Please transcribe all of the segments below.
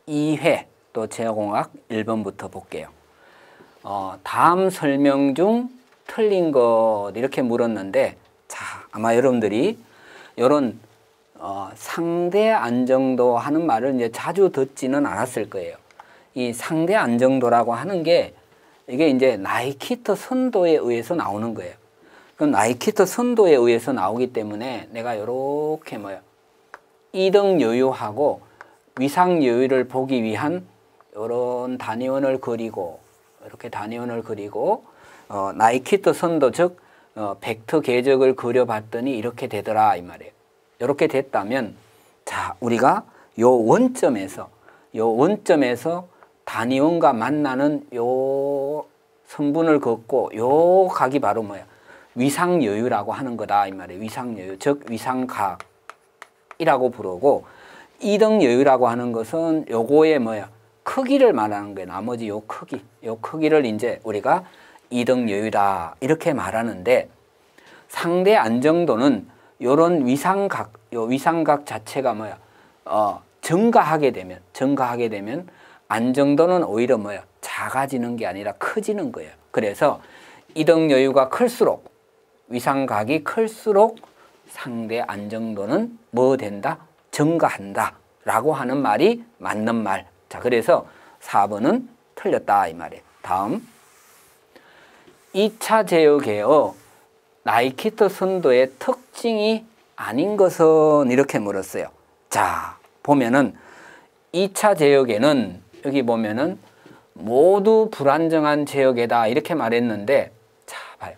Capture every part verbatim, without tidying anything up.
이 회 또 제공학 일 번부터 볼게요. 어, 다음 설명 중 틀린 것 이렇게 물었는데, 자, 아마 여러분들이 이런 어, 상대 안정도 하는 말을 이제 자주 듣지는 않았을 거예요. 이 상대 안정도라고 하는 게 이게 이제 나이키트 선도에 의해서 나오는 거예요. 그럼 나이키트 선도에 의해서 나오기 때문에 내가 이렇게 뭐야 이등 여유하고 위상 여유를 보기 위한 이런 단위원을 그리고 이렇게 단위원을 그리고 어, 나이키트 선도 즉 어, 벡터 궤적을 그려봤더니 이렇게 되더라 이 말이에요. 이렇게 됐다면 자 우리가 요 원점에서 요 원점에서 단위원과 만나는 요 선분을 긋고 요 각이 바로 뭐야 위상 여유라고 하는 거다 이 말이에요. 위상 여유 즉 위상각이라고 부르고 이등 여유라고 하는 것은 요거의 뭐야 크기를 말하는 거예요. 나머지 요 크기, 요 크기를 이제 우리가 이등 여유다 이렇게 말하는데 상대 안정도는 요런 위상각, 요 위상각 자체가 뭐야 어, 증가하게 되면 증가하게 되면 안정도는 오히려 뭐야 작아지는 게 아니라 커지는 거예요. 그래서 이등 여유가 클수록 위상각이 클수록 상대 안정도는 뭐 된다? 증가한다 라고 하는 말이 맞는 말. 자, 그래서 사 번은 틀렸다 이 말이에요. 다음 이 차 제역의 나이키트 선도의 특징이 아닌 것은 이렇게 물었어요. 자, 보면은 이 차 제역에는 여기 보면은 모두 불안정한 제역이다 이렇게 말했는데 자, 봐요.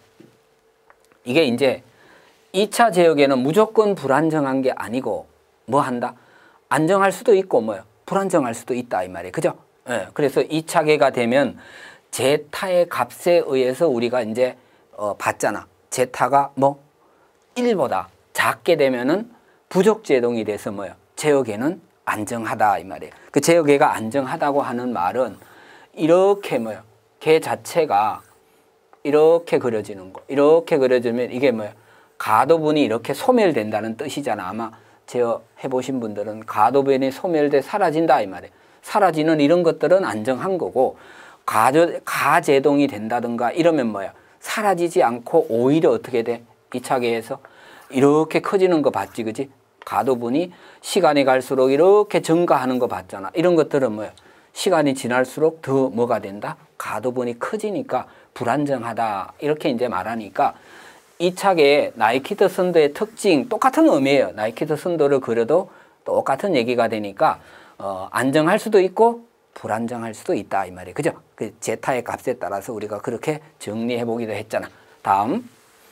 이게 이제 이 차 제역에는 무조건 불안정한 게 아니고 뭐 한다? 안정할 수도 있고 뭐요? 불안정할 수도 있다 이 말이에요. 그죠? 예. 그래서 이 차계가 되면 제타의 값에 의해서 우리가 이제 어, 봤잖아. 제타가 뭐 일보다 작게 되면은 부족 제동이 돼서 뭐요? 제역에는 안정하다 이 말이에요. 그 제역계가 안정하다고 하는 말은 이렇게 뭐요? 개 자체가 이렇게 그려지는 거. 이렇게 그려지면 이게 뭐요? 가도분이 이렇게 소멸된다는 뜻이잖아. 아마 제어 해보신 분들은 가도변이 소멸돼 사라진다 이 말이에요. 사라지는 이런 것들은 안정한 거고 가저, 가제동이 된다든가 이러면 뭐야 사라지지 않고 오히려 어떻게 돼? 이 차계에서 이렇게 커지는 거 봤지 그지? 가도분이 시간이 갈수록 이렇게 증가하는 거 봤잖아. 이런 것들은 뭐야 시간이 지날수록 더 뭐가 된다? 가도분이 커지니까 불안정하다 이렇게 이제 말하니까 이 차계의 나이키트 선도의 특징 똑같은 의미예요. 나이키트 선도를 그려도 똑같은 얘기가 되니까 어, 안정할 수도 있고 불안정할 수도 있다 이 말이에요. 그죠? 그 제타의 값에 따라서 우리가 그렇게 정리해 보기도 했잖아. 다음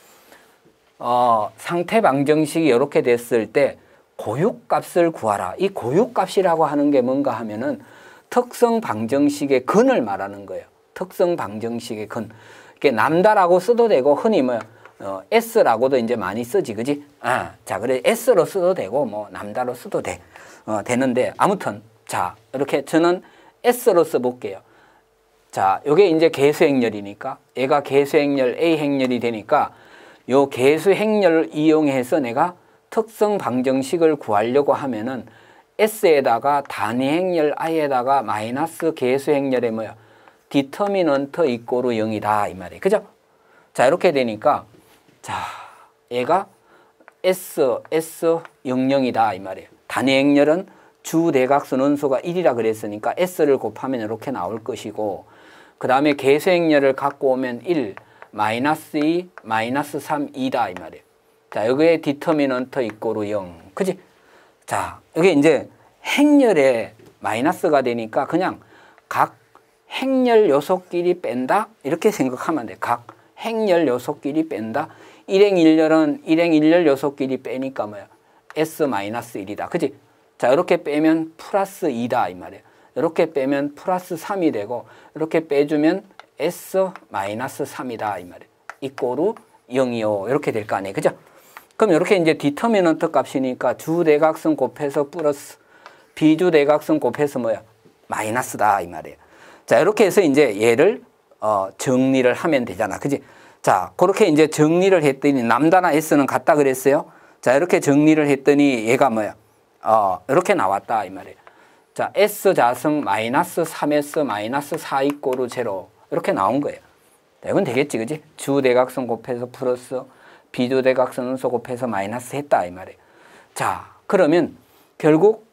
어, 상태 방정식이 이렇게 됐을 때 고유값을 구하라. 이 고유값이라고 하는 게 뭔가 하면은 특성 방정식의 근을 말하는 거예요. 특성 방정식의 근. 이게 남다라고 써도 되고 흔히 뭐야 어, S라고도 이제 많이 쓰지, 그지? 아, 자, 그래, S로 써도 되고, 뭐, 남다로 써도 돼. 어, 되는데, 아무튼, 자, 이렇게 저는 S로 써볼게요. 자, 요게 이제 개수행렬이니까, 얘가 개수행렬 A 행렬이 되니까, 요 개수행렬을 이용해서 내가 특성 방정식을 구하려고 하면은, S에다가 단위행렬 I에다가 마이너스 개수행렬에 뭐야? 디터미넌트 이꼬르 영이다, 이 말이에요. 그죠? 자, 이렇게 되니까, 자, 얘가 S, S, 영영이다 이 말이에요. 단위행렬은 주대각선 원소가 일이라 그랬으니까 S를 곱하면 이렇게 나올 것이고 그 다음에 개수행렬을 갖고 오면 일, 마이너스 이, 마이너스 삼, 이다 이 말이에요. 자, 여기에 디터미넌트 이꼬르 영. 그지? 자, 여기 이제 행렬에 마이너스가 되니까 그냥 각 행렬 요소끼리 뺀다? 이렇게 생각하면 돼. 각 행렬 요소끼리 뺀다. 일행 일렬은 일행 일렬 요소끼리 빼니까 뭐야? S 마이너스 일이다. 그지? 자, 이렇게 빼면 플러스 이다 이 말이에요. 이렇게 빼면 플러스 삼이 되고 이렇게 빼주면 S 마이너스 삼이다 이 말이에요. 이꼬르 영이요. 이렇게 될 거 아니에요. 그죠? 그럼 이렇게 이제 디터미넌트 값이니까 주대각선 곱해서 플러스 비주대각선 곱해서 뭐야? 마이너스다 이 말이에요. 자, 이렇게 해서 이제 얘를 어, 정리를 하면 되잖아. 그지? 자, 그렇게 이제 정리를 했더니 남다나 S는 같다 그랬어요. 자, 이렇게 정리를 했더니 얘가 뭐야? 어, 이렇게 나왔다 이 말이에요. 자, S 자승 마이너스 삼 에스 마이너스 사 이꼬르 제로 이렇게 나온 거예요. 이건 되겠지, 그지? 주대각선 곱해서 플러스 비주대각선 운소 곱해서 마이너스 했다 이 말이에요. 자, 그러면 결국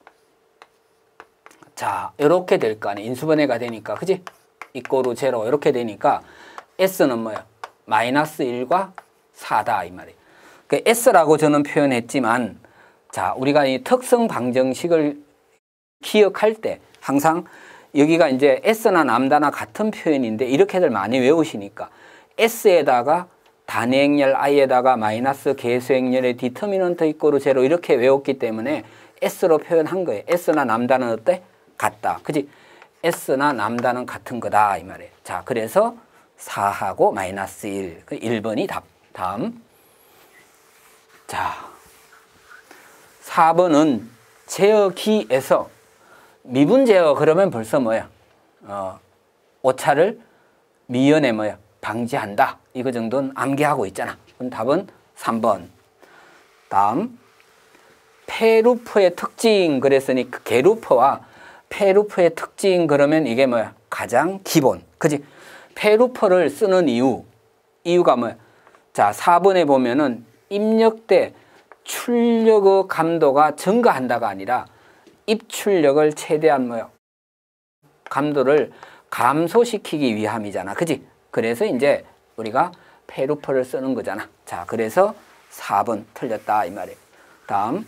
자 이렇게 될 거 아니에요. 인수분해가 되니까, 그지? 이꼬르 제로 이렇게 되니까 S는 뭐야? 마이너스 일과 사다 이 말이에요. 그 S라고 저는 표현했지만, 자 우리가 이 특성 방정식을 기억할 때 항상 여기가 이제 S나 람다나 같은 표현인데 이렇게들 많이 외우시니까 S에다가 단행열 I에다가 마이너스 계수행열의 디터미넌트 이꼬르 제로 이렇게 외웠기 때문에 S로 표현한 거예요. S나 람다는 어때? 같다. 그지? S나 람다는 같은 거다 이 말이에요. 자, 그래서 사하고 마이너스 일. 일 번이 답. 다음. 자, 사 번은 제어기에서 미분 제어 그러면 벌써 뭐야? 어, 오차를 미연에 뭐야? 방지한다. 이거 정도는 암기하고 있잖아. 그럼 답은 삼 번. 다음. 페루프의 특징 그랬으니 그 게루프와 페루프의 특징 그러면 이게 뭐야? 가장 기본. 그지? 페루프를 쓰는 이유. 이유가 뭐야? 자, 사 번에 보면은 입력대 출력의 감도가 증가한다가 아니라 입출력을 최대한 뭐요? 감도를 감소시키기 위함이잖아. 그지? 그래서 이제 우리가 페루프를 쓰는 거잖아. 자, 그래서 사 번 틀렸다 이 말이에요. 다음.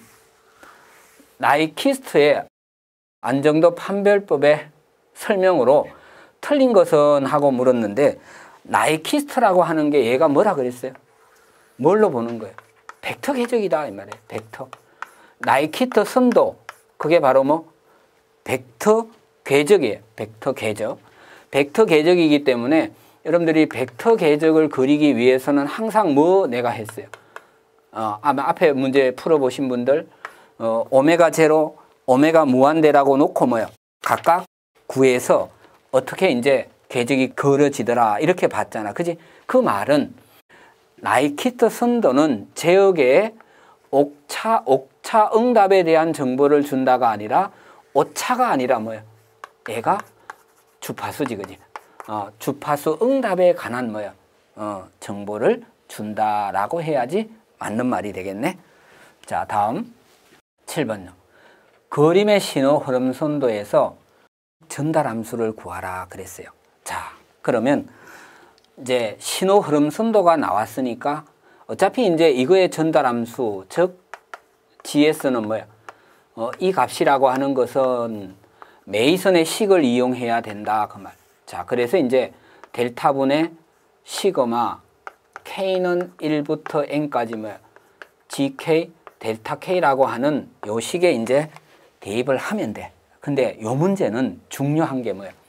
나이키스트의 안정도 판별법의 설명으로 틀린 것은 하고 물었는데 나이키스트라고 하는 게 얘가 뭐라 그랬어요? 뭘로 보는 거예요? 벡터 궤적이다 이 말이에요. 벡터. 나이키트 선도 그게 바로 뭐 벡터 궤적이에요. 벡터 궤적. 벡터 궤적이기 때문에 여러분들이 벡터 궤적을 그리기 위해서는 항상 뭐 내가 했어요? 어, 아마 앞에 문제 풀어보신 분들 어, 오메가 제로, 오메가 무한대라고 놓고 뭐요? 각각 구해서 어떻게 이제 궤적이 그려지더라 이렇게 봤잖아. 그지? 그 말은 나이키트 선도는 제어계에 옥차, 옥차 응답에 대한 정보를 준다가 아니라 오차가 아니라 뭐야? 얘가 주파수지, 그지? 어, 주파수 응답에 관한 뭐야? 어, 정보를 준다라고 해야지 맞는 말이 되겠네. 자, 다음 칠 번요. 그림의 신호 흐름 선도에서 전달 함수를 구하라 그랬어요. 자, 그러면 이제 신호 흐름 선도가 나왔으니까 어차피 이제 이거의 전달 함수, 즉 지에스는 뭐야? 어, 이 값이라고 하는 것은 메이슨의 식을 이용해야 된다 그 말. 자, 그래서 이제 델타분의 시그마 K는 일부터 N까지 뭐야? 지케이 델타 K라고 하는 요 식에 이제 대입을 하면 돼. 근데 요 문제는 중요한 게 뭐야?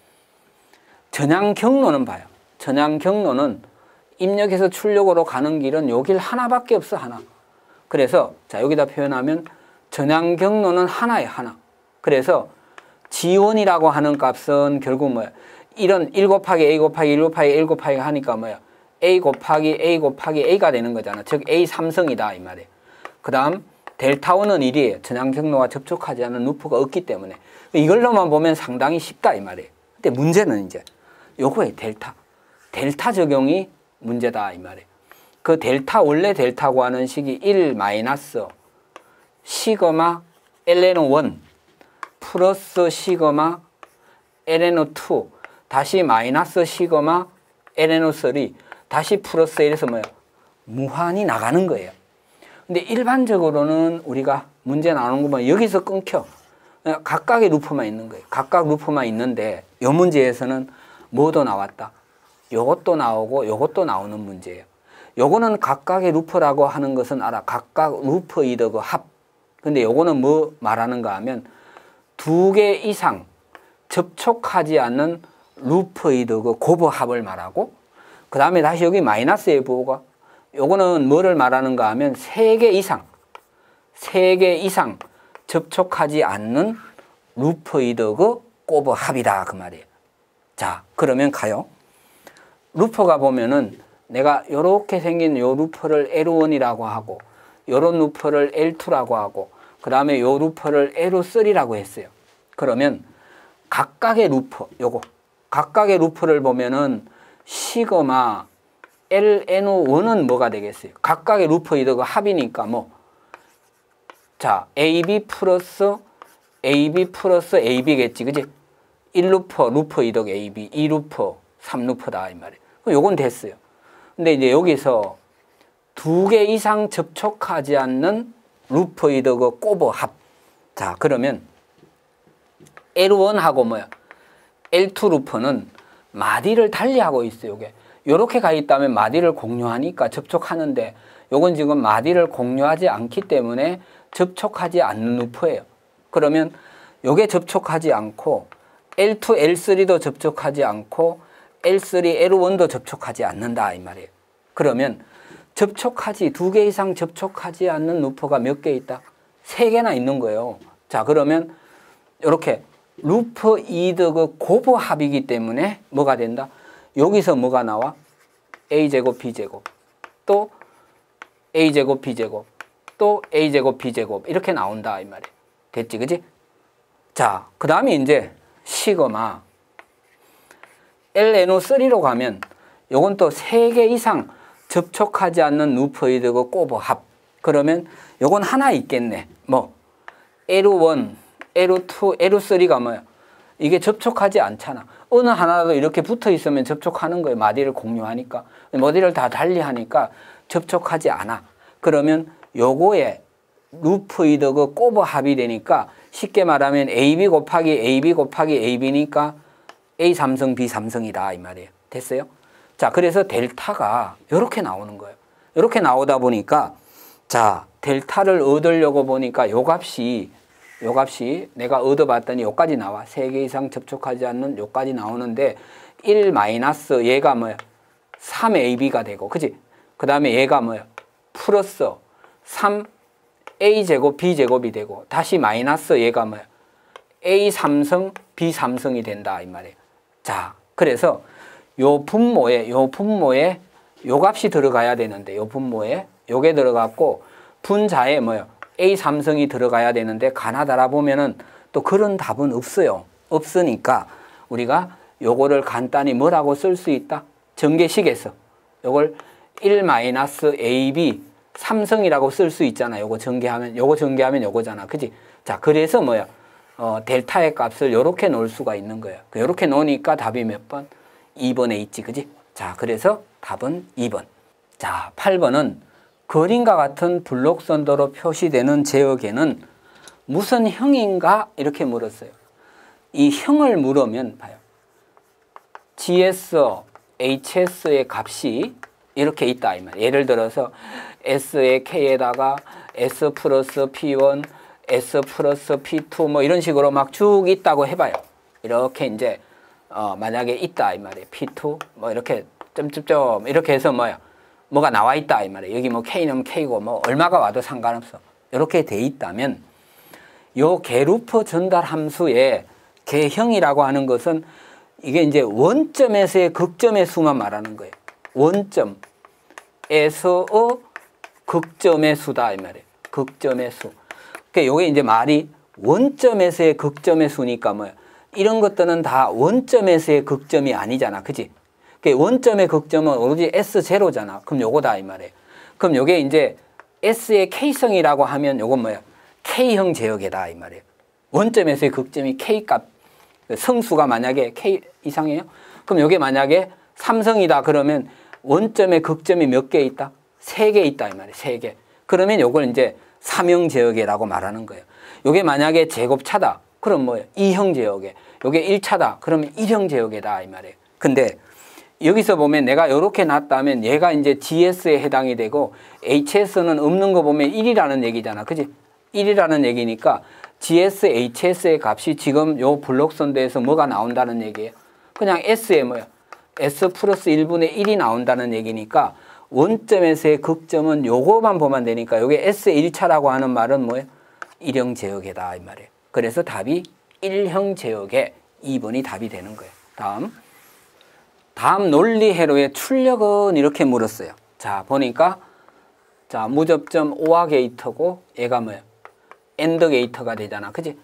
전향 경로는 봐요. 전향 경로는 입력에서 출력으로 가는 길은 요 길 하나밖에 없어, 하나. 그래서 자 여기다 표현하면 전향 경로는 하나에 하나. 그래서 지원이라고 하는 값은 결국 뭐야? 이런 일 곱하기 A 곱하기 일 곱하기 일 곱하기 하니까 뭐야? A 곱하기 A 곱하기 A가 되는 거잖아. 즉 A 삼성이다 이 말이에요. 그 다음 델타오는 일이에요. 전향 경로와 접촉하지 않은 루프가 없기 때문에 이걸로만 보면 상당히 쉽다 이 말이에요. 근데 문제는 이제 요거에 델타. 델타 적용이 문제다 이 말이에요. 그 델타 원래 델타고 하는 식이 일 마이너스 시그마 엘엔오 일 플러스 시그마 엘엔오 이 다시 마이너스 시그마 엘엔오 삼 다시 플러스 이래서 뭐예요? 무한히 나가는 거예요. 근데 일반적으로는 우리가 문제 나오는 거 보면 여기서 끊겨. 각각의 루프만 있는 거예요. 각각 루프만 있는데 이 문제에서는 뭐도 나왔다. 요것도 나오고 요것도 나오는 문제예요. 요거는 각각의 루프라고 하는 것은 알아. 각각 루프의 그 합. 근데 요거는 뭐 말하는가 하면 두 개 이상 접촉하지 않는 루프의 그 곱의 합을 말하고 그 다음에 다시 여기 마이너스의 부호가 요거는 뭐를 말하는가 하면 세 개 이상 세 개 이상 접촉하지 않는 루프의 그 곱의 합이다 그 말이에요. 자, 그러면 가요. 루프가 보면은 내가 요렇게 생긴 요 루프를 엘 원이라고 하고 요런 루프를 엘 투라고 하고 그 다음에 요 루프를 엘 쓰리라고 했어요. 그러면 각각의 루프, 요거 각각의 루프를 보면은 시그마 엘엔오원은 뭐가 되겠어요? 각각의 루프 이더가 합이니까 뭐 자, 에이비 플러스 에이비 플러스 에이비겠지, 그지? 일 루프, 루프 이덕 에이비, 이 루프, 삼 루프다 이 말이에요. 그럼 요건 됐어요. 근데 이제 여기서 두 개 이상 접촉하지 않는 루프 이덕의 꼬버 합. 자, 그러면 엘원하고 뭐야? 엘투 루프는 마디를 달리하고 있어요. 요게 요렇게 가 있다면 마디를 공유하니까 접촉하는데 요건 지금 마디를 공유하지 않기 때문에 접촉하지 않는 루프예요. 그러면 요게 접촉하지 않고 엘투, 엘쓰리도 접촉하지 않고 엘쓰리, 엘원도 접촉하지 않는다 이 말이에요. 그러면 접촉하지 두 개 이상 접촉하지 않는 루프가 몇 개 있다? 세 개나 있는 거예요. 자, 그러면 이렇게 루프 이덕의 곱의 합이기 때문에 뭐가 된다? 여기서 뭐가 나와? A제곱, B제곱, 또 A제곱, B제곱, 또 A제곱, B제곱 이렇게 나온다 이 말이에요. 됐지, 그지? 자, 그 다음에 이제 시그마 엘엔오쓰리로 가면 요건 또 세 개 이상 접촉하지 않는 루프 이덕의 꼬버 합. 그러면 요건 하나 있겠네. 뭐 엘원, 엘투, 엘쓰리가 뭐야? 이게 접촉하지 않잖아. 어느 하나라도 이렇게 붙어 있으면 접촉하는 거예요. 마디를 공유하니까. 마디를 다 달리하니까 접촉하지 않아. 그러면 요거에 루프 이덕의 꼬버 합이 되니까 쉽게 말하면 에이비 곱하기 에이비 곱하기 에이비니까 A 삼성, B 삼성이다 이 말이에요. 됐어요? 자, 그래서 델타가 이렇게 나오는 거예요. 이렇게 나오다 보니까 자, 델타를 얻으려고 보니까 요 값이 요 값이 내가 얻어봤더니 요까지 나와. 세 개 이상 접촉하지 않는 요까지 나오는데 일 마이너스 얘가 뭐야? 삼 에이비가 되고, 그지? 그 다음에 얘가 뭐야? 플러스 삼 에이제곱, B제곱이 되고, 다시 마이너스 얘가 뭐야? A 삼성, B 삼성이 된다 이 말이에요. 자, 그래서 요 분모에 요 분모에 요 값이 들어가야 되는데 요 분모에 요게 들어갔고 분자에 뭐요? A 삼성이 들어가야 되는데 가나다라 보면은 또 그런 답은 없어요. 없으니까 우리가 요거를 간단히 뭐라고 쓸 수 있다? 전개식에서 요걸 일 마이너스 에이비 삼성이라고 쓸 수 있잖아. 요거 전개하면 요거 전개하면 요거잖아. 그지? 자, 그래서 뭐야? 어, 델타의 값을 요렇게 놓을 수가 있는 거예요. 요렇게 놓으니까 답이 몇 번? 이 번에 있지. 그지? 자, 그래서 답은 이 번. 자, 팔 번은 그림과 같은 블록선도로 표시되는 제역에는 무슨 형인가? 이렇게 물었어요. 이 형을 물으면 봐요. 지에스, 에이치에스의 값이 이렇게 있다 이 말이에요. 예를 들어서 S의 K에다가 S 플러스 피원, S 플러스 피투 뭐 이런 식으로 막 쭉 있다고 해봐요. 이렇게 이제 어 만약에 있다 이 말이에요. 피투 뭐 이렇게 점점점 이렇게 해서 뭐야? 뭐가 나와 있다 이 말이에요. 여기 뭐 K는 K고 뭐 얼마가 와도 상관없어. 이렇게 돼 있다면 요 개루프 전달 함수의 개형이라고 하는 것은 이게 이제 원점에서의 극점의 수만 말하는 거예요. 원점에서의 극점의 수다 이 말이에요. 극점의 수. 그러니까 요게 이제 말이 원점에서의 극점의 수니까 뭐야? 이런 것들은 다 원점에서의 극점이 아니잖아. 그지? 그러니까 원점의 극점은 오로지 에스 제로잖아. 그럼 요거다 이 말이에요. 그럼 요게 이제 S의 K성이라고 하면 요건 뭐야? K형 제역이다 이 말이에요. 원점에서의 극점이 K값 성수가 만약에 K 이상이에요? 그럼 요게 만약에 삼성이다 그러면 원점의 극점이 몇 개 있다? 세 개 있다 이 말이에요. 세 개. 그러면 요걸 이제 삼형 제역이라고 말하는 거예요. 요게 만약에 제곱차다. 그럼 뭐예요? 이형 제역에. 요게 일차다. 그러면 일형 제역이다 이 말이에요. 근데 여기서 보면 내가 이렇게 놨다면 얘가 이제 지에스에 해당이 되고 에이치에스는 없는 거 보면 일이라는 얘기잖아. 그지? 일이라는 얘기니까 지에스, 에이치에스의 값이 지금 요 블록선도에서 뭐가 나온다는 얘기예요? 그냥 S에 뭐야? S 플러스 일분의 일이 나온다는 얘기니까 원점에서의 극점은 요거만 보면 되니까 요게 S의 일차라고 하는 말은 뭐예요? 일형 제역이다 이 말이에요. 그래서 답이 일형 제역에 이 번이 답이 되는 거예요. 다음. 다음 논리회로의 출력은 이렇게 물었어요. 자, 보니까 자 무접점 오화 게이트고 얘가 뭐예요? 엔드 게이트가 되잖아. 그지?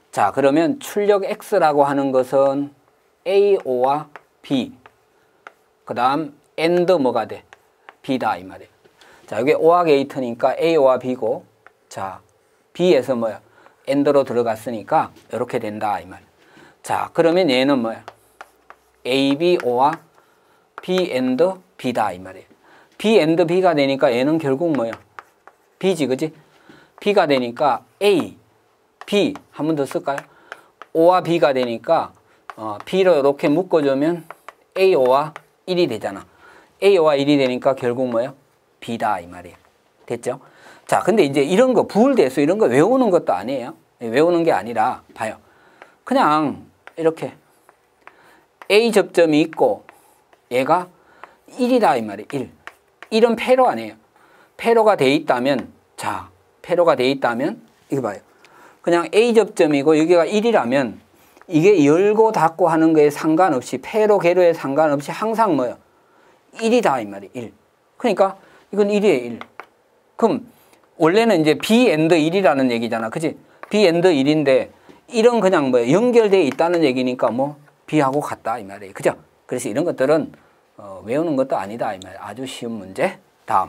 자, 그러면 출력 X라고 하는 것은 에이오와 B, 그 다음 AND 뭐가 돼? B다 이 말이에요. 자, 여기 오와 게이트니까 A와 B고, 자, B에서 뭐야? AND로 들어갔으니까 이렇게 된다 이 말. 자, 그러면 얘는 뭐야? A, B, O와 B AND B다 이 말이에요. B AND B가 되니까 얘는 결국 뭐야? B지, 그지? B가 되니까 A, B 한 번 더 쓸까요? O와 B가 되니까 어, B로 이렇게 묶어주면 에이오와 일이 되잖아. 에이오와 일이 되니까 결국 뭐예요? B다 이 말이에요. 됐죠? 자, 근데 이제 이런 거 부울대수 이런 거 외우는 것도 아니에요. 외우는 게 아니라 봐요. 그냥 이렇게 A 접점이 있고 얘가 일이다 이 말이에요. 일. 일은 패로 아니에요. 패로가 돼 있다면, 자, 패로가 돼 있다면 이거 봐요. 그냥 A 접점이고 여기가 일이라면 이게 열고 닫고 하는 거에 상관없이, 패로 개로에 상관없이 항상 뭐예요? 일이다 이 말이에요. 일. 그러니까 이건 일이에요. 일. 그럼 원래는 이제 B AND 일이라는 얘기잖아. 그치? B AND 일인데 일은 그냥 뭐 연결되어 있다는 얘기니까 뭐 B하고 같다 이 말이에요. 그죠? 그래서 이런 것들은 어, 외우는 것도 아니다 이 말이에요. 아주 쉬운 문제. 다음.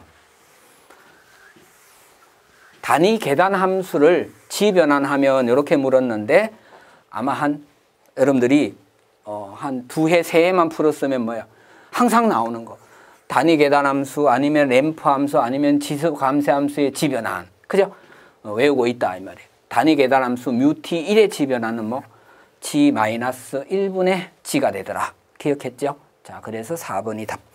단위 계단 함수를 지변환하면 이렇게 물었는데 아마 한 여러분들이 어, 한 두 해, 세 해만 풀었으면 뭐야? 항상 나오는 거. 단위 계단 함수 아니면 램프 함수 아니면 지수 감쇄 함수의 지변환. 그죠? 어, 외우고 있다 이 말이에요. 단위 계단 함수 뮤티 일의 지변환은 뭐 G 마이너스 일 분의 G가 되더라. 기억했죠? 자, 그래서 사 번이 답.